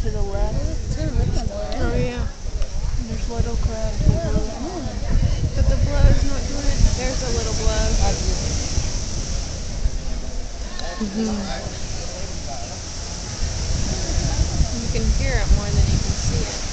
to the left. Oh yeah. And there's little crabs everywhere. But the blow's not doing it. There's a little blow. You can hear it more than you can see it.